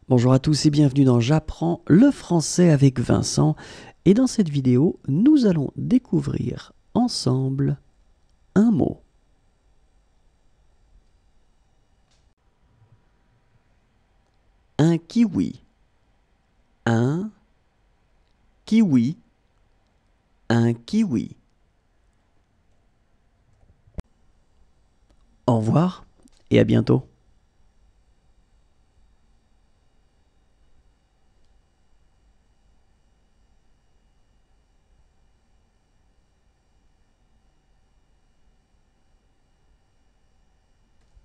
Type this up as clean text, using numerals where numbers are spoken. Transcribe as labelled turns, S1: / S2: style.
S1: Bonjour à tous et bienvenue dans J'apprends le français avec Vincent. Et dans cette vidéo, nous allons découvrir ensemble un mot. Un kiwi. Un kiwi. Un kiwi. Au revoir et à bientôt.